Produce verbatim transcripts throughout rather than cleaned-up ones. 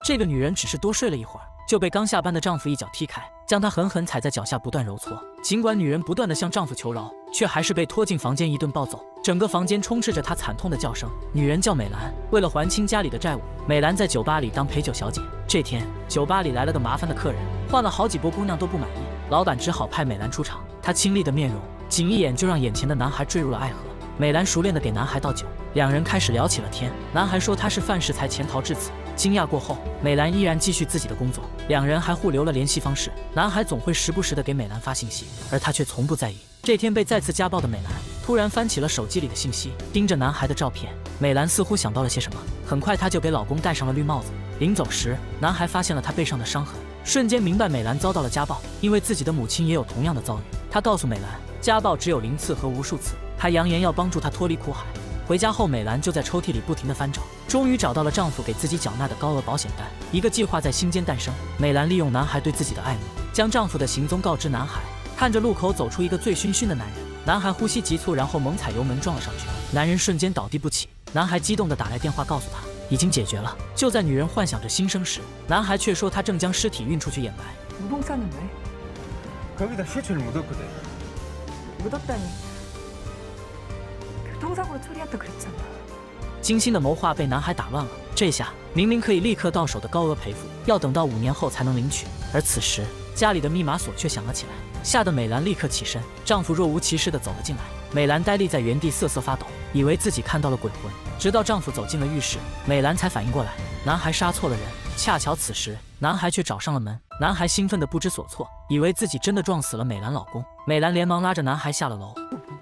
这个女人只是多睡了一会儿，就被刚下班的丈夫一脚踢开，将她狠狠踩在脚下，不断揉搓。尽管女人不断地向丈夫求饶，却还是被拖进房间一顿暴揍。整个房间充斥着她惨痛的叫声。女人叫美兰，为了还清家里的债务，美兰在酒吧里当陪酒小姐。这天，酒吧里来了个麻烦的客人，换了好几波姑娘都不满意，老板只好派美兰出场。她清丽的面容，仅一眼就让眼前的男孩坠入了爱河。美兰熟练地给男孩倒酒，两人开始聊起了天。男孩说他是犯事才潜逃至此。惊讶过后，美兰依然继续自己的工作，两人还互留了联系方式。男孩总会时不时地给美兰发信息，而她却从不在意。这天被再次家暴的美兰突然翻起了手机里的信息，盯着男孩的照片。美兰似乎想到了些什么，很快她就给老公戴上了绿帽子。临走时，男孩发现了她背上的伤痕，瞬间明白美兰遭到了家暴，因为自己的母亲也有同样的遭遇。他告诉美兰，家暴只有零次和无数次，还扬言要帮助她脱离苦海。回家后，美兰就在抽屉里不停地翻找，终于找到了丈夫给自己缴纳的高额保险单。一个计划在心间诞生。美兰利用男孩对自己的爱慕，将丈夫的行踪告知男孩。看着路口走出一个醉醺醺的男人，男孩呼吸急促，然后猛踩油门撞了上去，男人瞬间倒地不起。男孩激动地打来电话告诉他已经解决了。就在女人幻想着新生时，男孩却说他正将尸体运出去掩埋。精心的谋划被男孩打乱了，这下明明可以立刻到手的高额赔付，要等到五年后才能领取。而此时家里的密码锁却响了起来，吓得美兰立刻起身，丈夫若无其事地走了进来。美兰呆立在原地瑟瑟发抖，以为自己看到了鬼魂。直到丈夫走进了浴室，美兰才反应过来，男孩杀错了人。恰巧此时男孩却找上了门，男孩兴奋得不知所措，以为自己真的撞死了美兰老公。美兰连忙拉着男孩下了楼。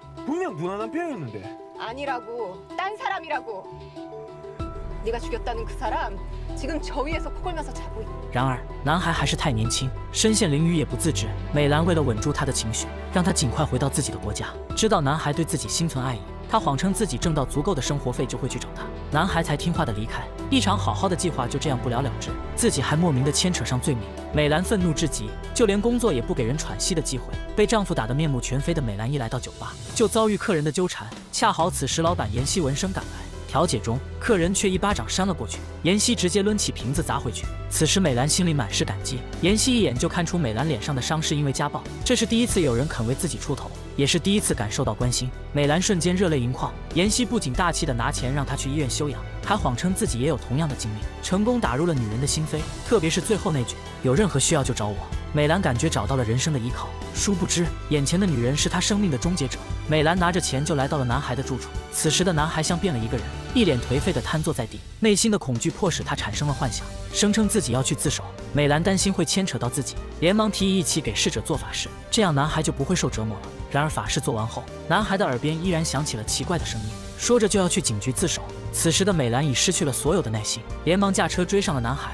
然而男孩还是太年轻，身陷囹圄也不自知。美兰为了稳住他的情绪，让他尽快回到自己的国家。知道男孩对自己心存爱意，她谎称自己挣到足够的生活费就会去找他，男孩才听话的离开。一场好好的计划就这样不了了之，自己还莫名的牵扯上罪名。美兰愤怒至极，就连工作也不给人喘息的机会。被丈夫打得面目全非的美兰一来到酒吧，就遭遇客人的纠缠。恰好此时老板妍希闻声赶来，调解中，客人却一巴掌扇了过去，妍希直接抡起瓶子砸回去。此时美兰心里满是感激，妍希一眼就看出美兰脸上的伤是因为家暴，这是第一次有人肯为自己出头，也是第一次感受到关心。美兰瞬间热泪盈眶，妍希不仅大气的拿钱让她去医院休养，还谎称自己也有同样的经历，成功打入了女人的心扉。特别是最后那句“有任何需要就找我”，美兰感觉找到了人生的依靠。殊不知，眼前的女人是她生命的终结者。美兰拿着钱就来到了男孩的住处，此时的男孩像变了一个人，一脸颓废地瘫坐在地，内心的恐惧迫使他产生了幻想，声称自己要去自首。美兰担心会牵扯到自己，连忙提议一起给逝者做法事，这样男孩就不会受折磨了。然而法事做完后，男孩的耳边依然响起了奇怪的声音，说着就要去警局自首。此时的美兰已失去了所有的耐心，连忙驾车追上了男孩。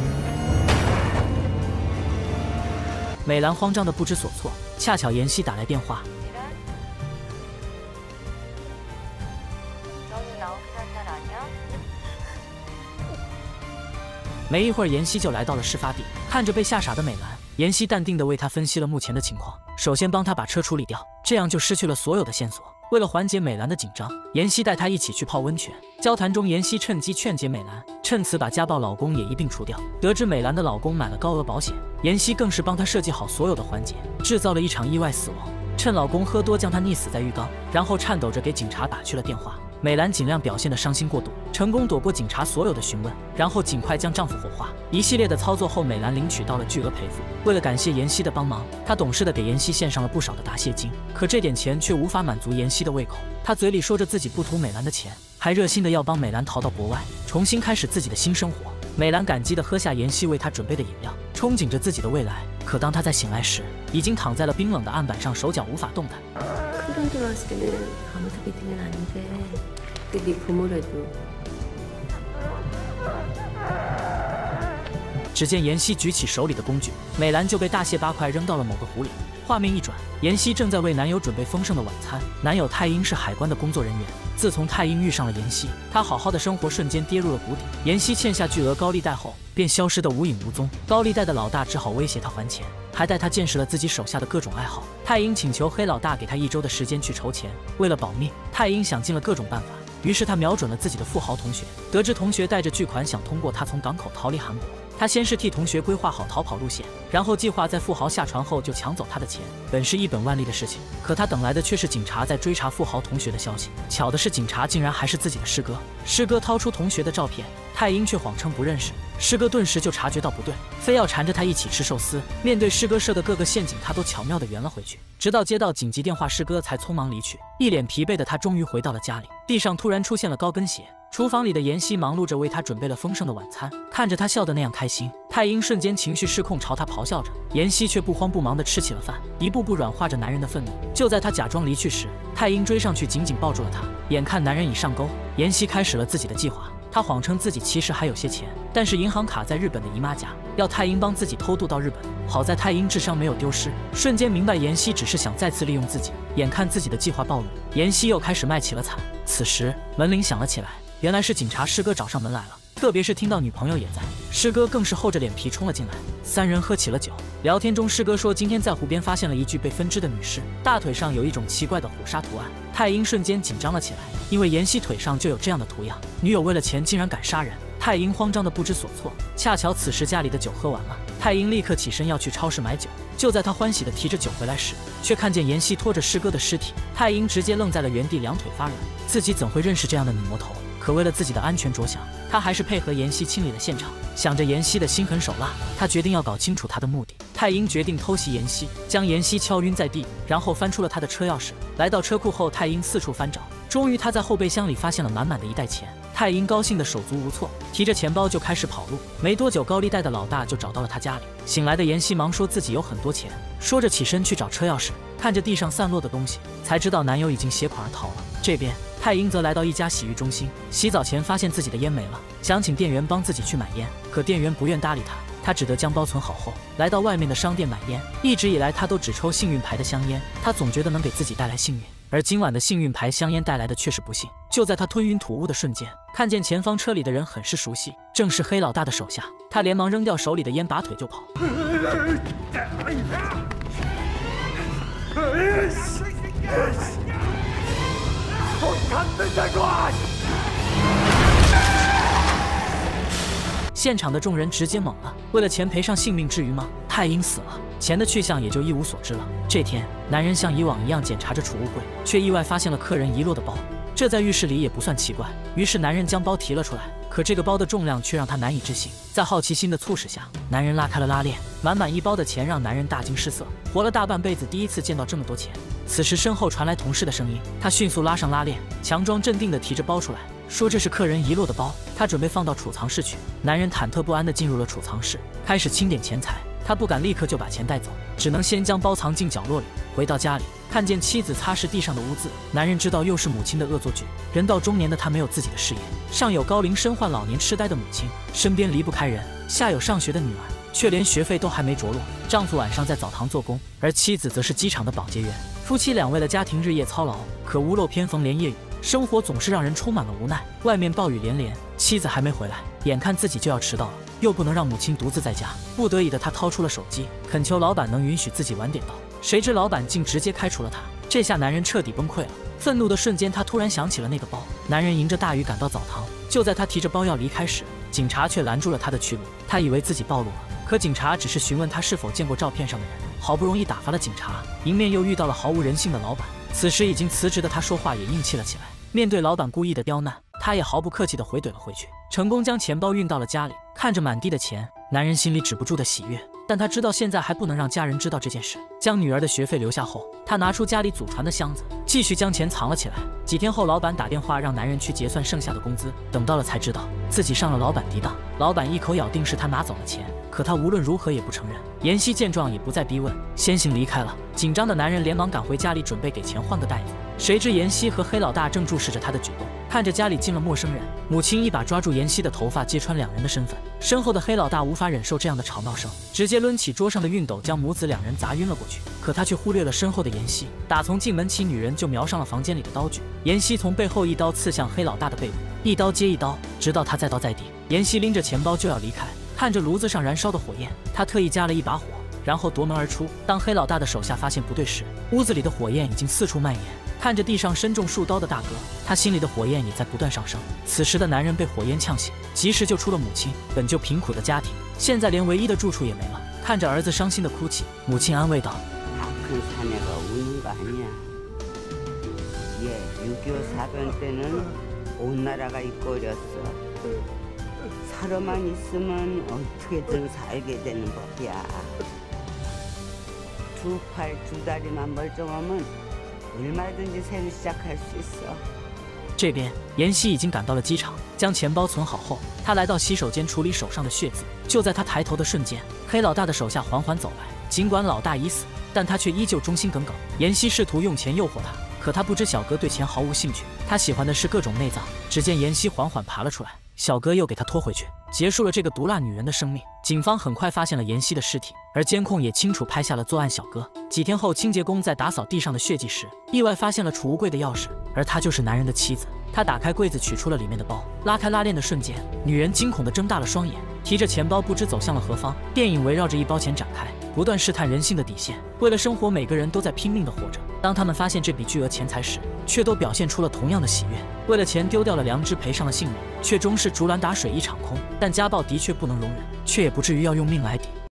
美兰慌张的不知所措，恰巧妍希打来电话。没一会儿，妍希就来到了事发地，看着被吓傻的美兰，妍希淡定地为她分析了目前的情况。首先帮她把车处理掉，这样就失去了所有的线索。为了缓解美兰的紧张，妍希带她一起去泡温泉。交谈中，妍希趁机劝解美兰，趁此把家暴老公也一并除掉。得知美兰的老公买了高额保险，妍希更是帮她设计好所有的环节，制造了一场意外死亡。趁老公喝多，将她溺死在浴缸，然后颤抖着给警察打去了电话。美兰尽量表现得伤心过度，成功躲过警察所有的询问，然后尽快将丈夫火化。一系列的操作后，美兰领取到了巨额赔付。为了感谢妍希的帮忙，她懂事地给妍希献上了不少的答谢金。可这点钱却无法满足妍希的胃口，她嘴里说着自己不图美兰的钱，还热心地要帮美兰逃到国外，重新开始自己的新生活。美兰感激地喝下妍希为她准备的饮料，憧憬着自己的未来。可当她在醒来时，已经躺在了冰冷的案板上，手脚无法动弹。只见妍希举起手里的工具，美兰就被大卸八块扔到了某个湖里。画面一转，妍希正在为男友准备丰盛的晚餐。男友泰英是海关的工作人员。自从泰英遇上了妍希，他好好的生活瞬间跌入了谷底。妍希欠下巨额高利贷后，便消失得无影无踪。高利贷的老大只好威胁他还钱，还带他见识了自己手下的各种爱好。泰英请求黑老大给他一周的时间去筹钱。为了保命，泰英想尽了各种办法， 于是他瞄准了自己的富豪同学，得知同学带着巨款想通过他从港口逃离韩国。他先是替同学规划好逃跑路线，然后计划在富豪下船后就抢走他的钱。本是一本万利的事情，可他等来的却是警察在追查富豪同学的消息。巧的是，警察竟然还是自己的师哥。师哥掏出同学的照片，太英却谎称不认识。师哥顿时就察觉到不对，非要缠着他一起吃寿司。面对师哥设的各个陷阱，他都巧妙地圆了回去。直到接到紧急电话，师哥才匆忙离去。一脸疲惫的他终于回到了家里，地上突然出现了高跟鞋。厨房里的妍希忙碌着为他准备了丰盛的晚餐，看着他笑得那样开心，太英瞬间情绪失控，朝他咆哮着。妍希却不慌不忙地吃起了饭，一步步软化着男人的愤怒。就在他假装离去时，太英追上去紧紧抱住了他。眼看男人已上钩，妍希开始了自己的计划。他谎称自己其实还有些钱，但是银行卡在日本的姨妈家，要太英帮自己偷渡到日本。好在太英智商没有丢失，瞬间明白妍希只是想再次利用自己。眼看自己的计划暴露，妍希又开始卖起了惨。此时门铃响了起来，原来是警察师哥找上门来了。特别是听到女朋友也在，师哥更是厚着脸皮冲了进来。三人喝起了酒，聊天中师哥说今天在湖边发现了一具被分尸的女尸，大腿上有一种奇怪的虎鲨图案。太英瞬间紧张了起来，因为妍希腿上就有这样的图样，女友为了钱竟然敢杀人。太英慌张的不知所措，恰巧此时家里的酒喝完了，太英立刻起身要去超市买酒。就在他欢喜的提着酒回来时，却看见妍希拖着师哥的尸体。太英直接愣在了原地，两腿发软，自己怎会认识这样的女魔头？可为了自己的安全着想，他还是配合妍希清理了现场。想着妍希的心狠手辣，他决定要搞清楚她的目的。太英决定偷袭妍希，将妍希敲晕在地，然后翻出了她的车钥匙。来到车库后，太英四处翻找，终于他在后备箱里发现了满满的一袋钱。太英高兴的手足无措，提着钱包就开始跑路。没多久，高利贷的老大就找到了他家里。醒来的妍希忙说自己有很多钱，说着起身去找车钥匙，看着地上散落的东西，才知道男友已经携款而逃了。这边太英则来到一家洗浴中心，洗澡前发现自己的烟没了，想请店员帮自己去买烟，可店员不愿搭理他，他只得将包存好后，来到外面的商店买烟。一直以来他都只抽幸运牌的香烟，他总觉得能给自己带来幸运，而今晚的幸运牌香烟带来的却是不幸。就在他吞云吐雾的瞬间，看见前方车里的人很是熟悉，正是黑老大的手下。他连忙扔掉手里的烟，拔腿就跑。现场的众人直接懵了，为了钱赔上性命至于吗？太英死了，钱的去向也就一无所知了。这天，男人像以往一样检查着储物柜，却意外发现了客人遗落的包。这在浴室里也不算奇怪，于是男人将包提了出来，可这个包的重量却让他难以置信。在好奇心的促使下，男人拉开了拉链，满满一包的钱让男人大惊失色。活了大半辈子，第一次见到这么多钱。此时身后传来同事的声音，他迅速拉上拉链，强装镇定地提着包出来，说这是客人遗落的包，他准备放到储藏室去。男人忐忑不安地进入了储藏室，开始清点钱财。他不敢立刻就把钱带走，只能先将包藏进角落里。回到家里，看见妻子擦拭地上的污渍，男人知道又是母亲的恶作剧。人到中年的他没有自己的事业，上有高龄身患老年痴呆的母亲，身边离不开人，下有上学的女儿，却连学费都还没着落。丈夫晚上在澡堂做工，而妻子则是机场的保洁员。夫妻俩为了家庭日夜操劳，可屋漏偏逢连夜雨，生活总是让人充满了无奈。外面暴雨连连，妻子还没回来，眼看自己就要迟到了，又不能让母亲独自在家，不得已的他掏出了手机，恳求老板能允许自己晚点到。谁知老板竟直接开除了他，这下男人彻底崩溃了。愤怒的瞬间，他突然想起了那个包。男人迎着大雨赶到澡堂，就在他提着包要离开时，警察却拦住了他的去路。他以为自己暴露了，可警察只是询问他是否见过照片上的人。好不容易打发了警察，迎面又遇到了毫无人性的老板。此时已经辞职的他说话也硬气了起来。面对老板故意的刁难，他也毫不客气地回怼了回去，成功将钱包运到了家里。看着满地的钱，男人心里止不住的喜悦，但他知道现在还不能让家人知道这件事。将女儿的学费留下后，他拿出家里祖传的箱子，继续将钱藏了起来。几天后，老板打电话让男人去结算剩下的工资，等到了才知道自己上了老板敌当。老板一口咬定是他拿走了钱，可他无论如何也不承认。妍希见状也不再逼问，先行离开了。紧张的男人连忙赶回家里，准备给钱换个袋子。谁知妍希和黑老大正注视着他的举动，看着家里进了陌生人，母亲一把抓住妍希的头发，揭穿两人的身份。身后的黑老大无法忍受这样的吵闹声，直接抡起桌上的熨斗，将母子两人砸晕了过去。可他却忽略了身后的妍希，打从进门起，女人就瞄上了房间里的刀具。妍希从背后一刀刺向黑老大的背部，一刀接一刀，直到他再倒在地。妍希拎着钱包就要离开，看着炉子上燃烧的火焰，他特意加了一把火，然后夺门而出。当黑老大的手下发现不对时，屋子里的火焰已经四处蔓延。 看着地上身中数刀的大哥，他心里的火焰也在不断上升。此时的男人被火焰呛醒，及时救出了母亲。本就贫苦的家庭，现在连唯一的住处也没了。看着儿子伤心的哭泣，母亲安慰道：“ 큰 사내가 우는 거 아니야. 얘 육이오 사변 때는 온 나라가 잊고 어렸어. 살아만 있으면 어떻게든 살게 되는 법이야. 두 팔 두 다리만 멀쩡하면 얼마든지 새로 시작할 수 있어.” 这边，妍希已经赶到了机场，将钱包存好后，他来到洗手间处理手上的血渍。就在他抬头的瞬间，黑老大的手下缓缓走来。尽管老大已死，但他却依旧忠心耿耿。妍希试图用钱诱惑他，可他不知小哥对钱毫无兴趣，他喜欢的是各种内脏。只见妍希缓缓爬了出来，小哥又给他拖回去，结束了这个毒辣女人的生命。警方很快发现了妍希的尸体，而监控也清楚拍下了作案小哥。几天后，清洁工在打扫地上的血迹时，意外发现了储物柜的钥匙，而她就是男人的妻子。他打开柜子，取出了里面的包，拉开拉链的瞬间，女人惊恐地睁大了双眼，提着钱包不知走向了何方。电影围绕着一包钱展开，不断试探人性的底线。为了生活，每个人都在拼命地活着。当他们发现这笔巨额钱财时，却都表现出了同样的喜悦。为了钱丢掉了良知，赔上了性命，却终是竹篮打水一场空。但家暴的确不能容忍，却也不至于要用命来抵。